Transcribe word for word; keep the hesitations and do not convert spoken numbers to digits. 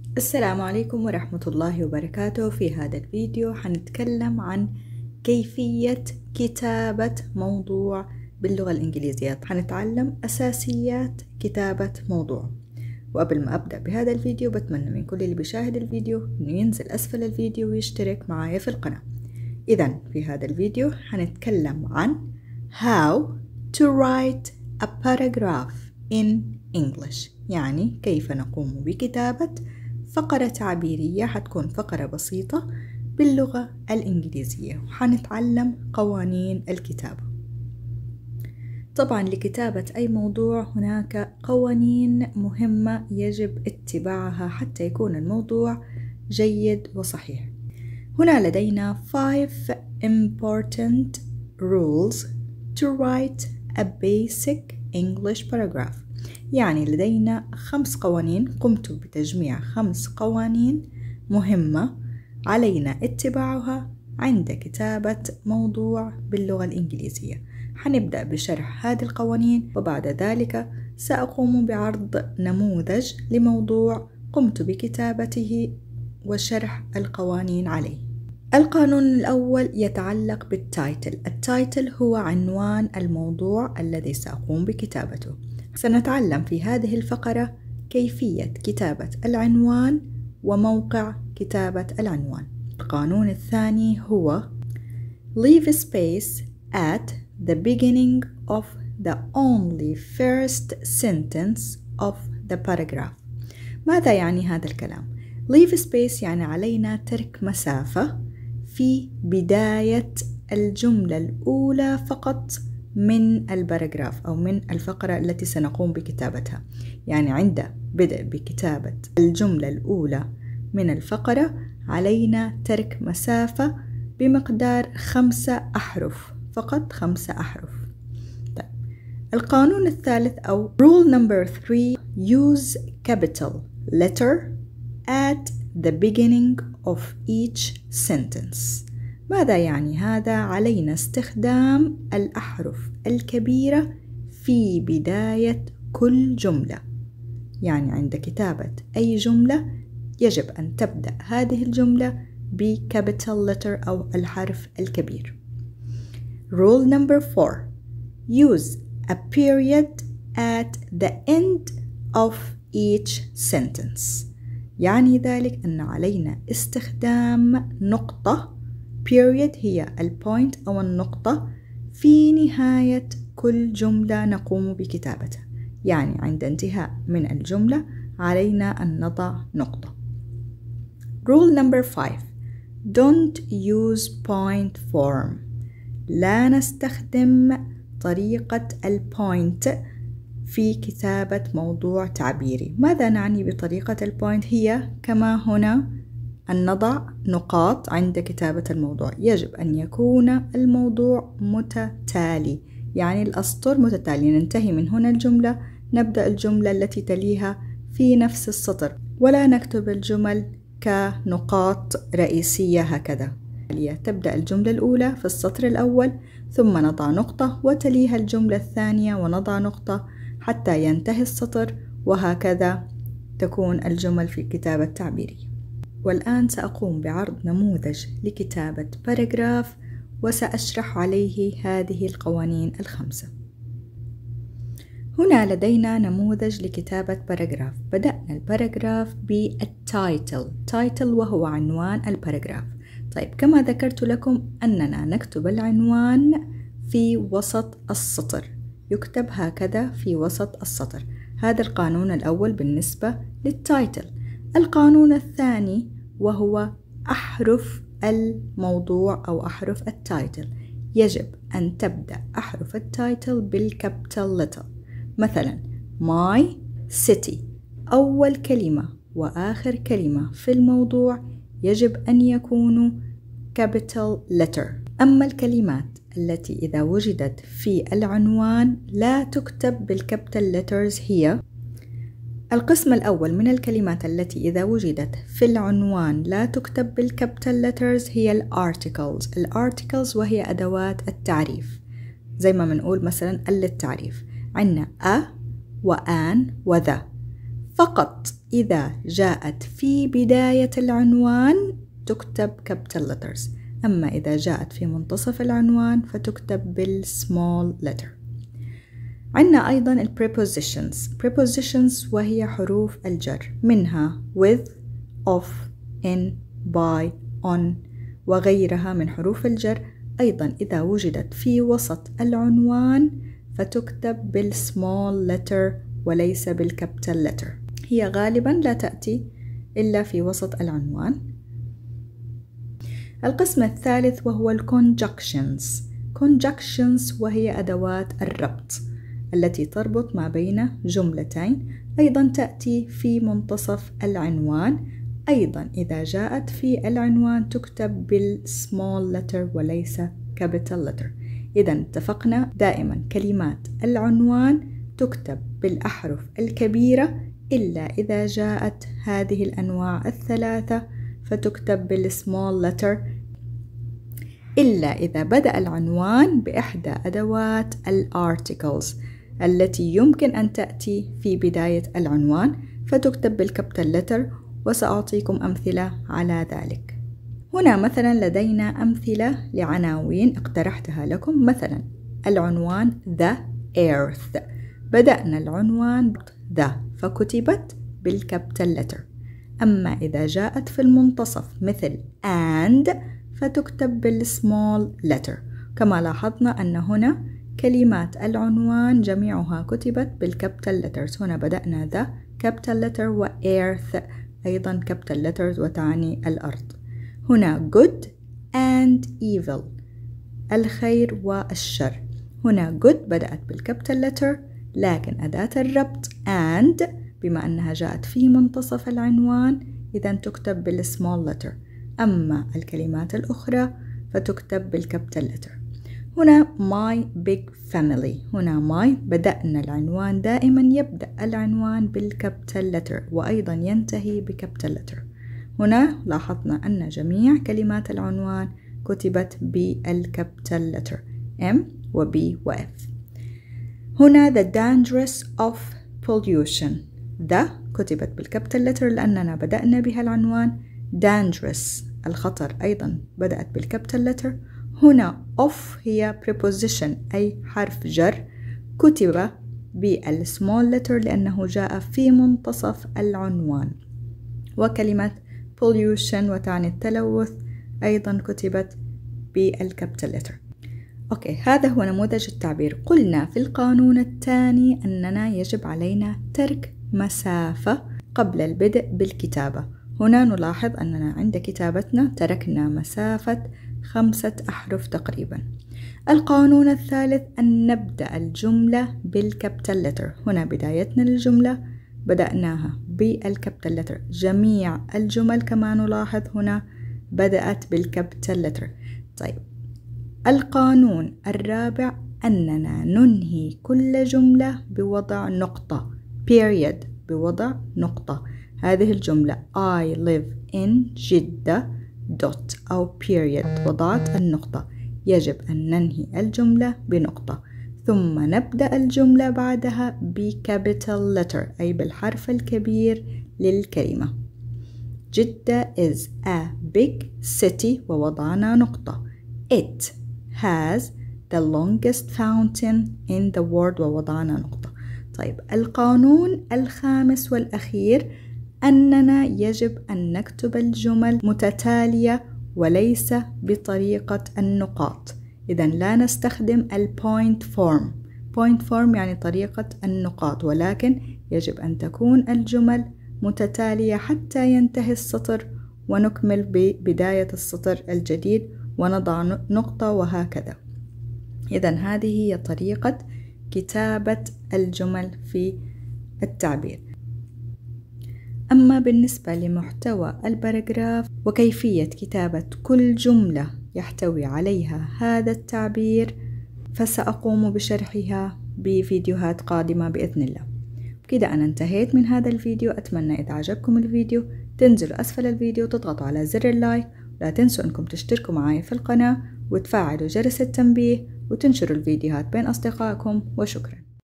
السلام عليكم ورحمة الله وبركاته. في هذا الفيديو حنتكلم عن كيفية كتابة موضوع باللغة الإنجليزية. حنتعلم أساسيات كتابة موضوع. وقبل ما أبدأ بهذا الفيديو بتمنى من كل اللي بيشاهد الفيديو إنه ينزل أسفل الفيديو ويشترك معايا في القناة. إذن في هذا الفيديو حنتكلم عن How to write a paragraph in English، يعني كيف نقوم بكتابة فقرة تعبيرية. حتكون فقرة بسيطة باللغة الإنجليزية، وحنتعلم قوانين الكتابة. طبعا لكتابة أي موضوع هناك قوانين مهمة يجب اتباعها حتى يكون الموضوع جيد وصحيح. هنا لدينا five important rules to write a basic English paragraph. يعني لدينا خمس قوانين، قمت بتجميع خمس قوانين مهمة علينا اتباعها عند كتابة موضوع باللغة الإنجليزية. حنبدأ بشرح هذه القوانين، وبعد ذلك سأقوم بعرض نموذج لموضوع قمت بكتابته وشرح القوانين عليه. القانون الأول يتعلق بالتايتل. التايتل هو عنوان الموضوع الذي سأقوم بكتابته. سنتعلم في هذه الفقرة كيفية كتابة العنوان وموقع كتابة العنوان. القانون الثاني هو Leave space at the beginning of the only first sentence of the paragraph. ماذا يعني هذا الكلام؟ Leave space يعني علينا ترك مسافة في بداية الجملة الأولى فقط من الباراجراف أو من الفقرة التي سنقوم بكتابتها. يعني عند بدء بكتابة الجملة الأولى من الفقرة علينا ترك مسافة بمقدار خمسة أحرف، فقط خمسة أحرف. طيب. القانون الثالث أو rule number three use capital letter at the beginning of each sentence. ماذا يعني هذا؟ علينا استخدام الأحرف الكبيرة في بداية كل جملة. يعني عند كتابة أي جملة يجب أن تبدأ هذه الجملة بكابيتال letter أو الحرف الكبير. Rule number four use a period at the end of each sentence. يعني ذلك أن علينا استخدام نقطة. period هي البوينت أو النقطة في نهاية كل جملة نقوم بكتابتها. يعني عند انتهاء من الجملة علينا أن نضع نقطة. Rule number five don't use point form. لا نستخدم طريقة البوينت في كتابة موضوع تعبيري. ماذا نعني بطريقة البوينت؟ هي كما هنا أن نضع نقاط عند كتابة الموضوع. يجب أن يكون الموضوع متتالي، يعني الأسطر متتالية. ننتهي من هنا الجملة نبدأ الجملة التي تليها في نفس السطر، ولا نكتب الجمل كنقاط رئيسية هكذا. تبدأ الجملة الأولى في السطر الأول، ثم نضع نقطة وتليها الجملة الثانية ونضع نقطة حتى ينتهي السطر، وهكذا تكون الجمل في الكتابة التعبيرية. والآن سأقوم بعرض نموذج لكتابة باراجراف وسأشرح عليه هذه القوانين الخمسة. هنا لدينا نموذج لكتابة باراجراف. بدأنا الباراجراف بالتايتل، تايتل وهو عنوان الباراجراف. طيب، كما ذكرت لكم أننا نكتب العنوان في وسط السطر، يكتب هكذا في وسط السطر. هذا القانون الأول بالنسبة للتايتل. القانون الثاني وهو أحرف الموضوع أو أحرف التايتل. يجب أن تبدأ أحرف التايتل بالكابيتال لتر. مثلا my city، أول كلمة وآخر كلمة في الموضوع يجب أن يكونوا capital letter. أما الكلمات التي إذا وجدت في العنوان لا تكتب بالكابيتال letters هي القسم الأول من الكلمات التي إذا وجدت في العنوان لا تكتب بالكابيتال letters هي الارتيكلز. الارتيكلز وهي أدوات التعريف، زي ما بنقول مثلا للتعريف عندنا أ وآن وذا. فقط إذا جاءت في بداية العنوان تكتب capital letters، أما إذا جاءت في منتصف العنوان فتكتب بالsmall letter. عندنا أيضا ال prepositions. prepositions وهي حروف الجر، منها with، of، in، by، on وغيرها من حروف الجر. أيضا إذا وجدت في وسط العنوان فتكتب بالsmall letter وليس بالcapital letter. هي غالبا لا تأتي إلا في وسط العنوان. القسم الثالث وهو ال conjunctions. conjunctions وهي أدوات الربط التي تربط ما بين جملتين، أيضا تأتي في منتصف العنوان. أيضا إذا جاءت في العنوان تكتب بالsmall letter وليس capital letter. إذا اتفقنا دائما كلمات العنوان تكتب بالأحرف الكبيرة إلا إذا جاءت هذه الأنواع الثلاثة فتكتب بالsmall letter، إلا إذا بدأ العنوان بإحدى أدوات الارتكلز التي يمكن أن تأتي في بداية العنوان فتكتب بالكابيتال letter، وسأعطيكم أمثلة على ذلك. هنا مثلا لدينا أمثلة لعناوين اقترحتها لكم، مثلا العنوان The Earth، بدأنا العنوان The فكتبت بالكابيتال letter. أما إذا جاءت في المنتصف مثل and فتكتب بالsmall letter. كما لاحظنا أن هنا كلمات العنوان جميعها كتبت بالكابيتال letters. هنا بدأنا The capital letter و Earth أيضا capital letters وتعني الأرض. هنا good and evil، الخير والشر. هنا good بدأت بالكابيتال letter، لكن أداة الربط and بما أنها جاءت في منتصف العنوان إذا تكتب بالsmall letter. أما الكلمات الأخرى فتكتب بالكابيتال letter. هنا my big family، هنا my بدأنا العنوان، دائما يبدأ العنوان بالكابيتال letter وأيضا ينتهي بكابيتال letter. هنا لاحظنا أن جميع كلمات العنوان كتبت بالكابيتال letter M و B و F. هنا the dangerous of pollution، the كتبت بالكابيتال letter لأننا بدأنا بها العنوان. dangerous الخطر أيضا بدأت بالكابيتال letter. هنا of هي preposition أي حرف جر، كتب بالsmall letter لأنه جاء في منتصف العنوان. وكلمة pollution وتعني التلوث أيضا كتبت بالكابيتال letter. أوكي، هذا هو نموذج التعبير. قلنا في القانون الثاني أننا يجب علينا ترك مسافة قبل البدء بالكتابة. هنا نلاحظ أننا عند كتابتنا تركنا مسافة خمسة أحرف تقريبا. القانون الثالث أن نبدأ الجملة بالكابيتال letter. هنا بدايتنا للجملة بدأناها بالكابيتال letter، جميع الجمل كما نلاحظ هنا بدأت بالكابيتال letter. طيب، القانون الرابع أننا ننهي كل جملة بوضع نقطة period، بوضع نقطة. هذه الجملة I live in جدة dot أو period، وضعت النقطة، يجب أن ننهي الجملة بنقطة، ثم نبدأ الجملة بعدها بcapital letter أي بالحرف الكبير للكلمة. جدة is a big city ووضعنا نقطة. It has the longest fountain in the world ووضعنا نقطة. طيب، القانون الخامس والأخير أننا يجب أن نكتب الجمل متتالية وليس بطريقة النقاط. إذن لا نستخدم ال point form. point form يعني طريقة النقاط، ولكن يجب أن تكون الجمل متتالية حتى ينتهي السطر ونكمل ببداية السطر الجديد ونضع نقطة وهكذا. إذن هذه هي طريقة كتابة الجمل في التعبير. أما بالنسبة لمحتوى الباراجراف وكيفية كتابة كل جملة يحتوي عليها هذا التعبير فسأقوم بشرحها بفيديوهات قادمة بإذن الله. بكده أنا انتهيت من هذا الفيديو. أتمنى إذا عجبكم الفيديو تنزلوا أسفل الفيديو تضغطوا على زر اللايك، ولا تنسوا أنكم تشتركوا معي في القناة وتفعلوا جرس التنبيه وتنشروا الفيديوهات بين أصدقائكم، وشكرا.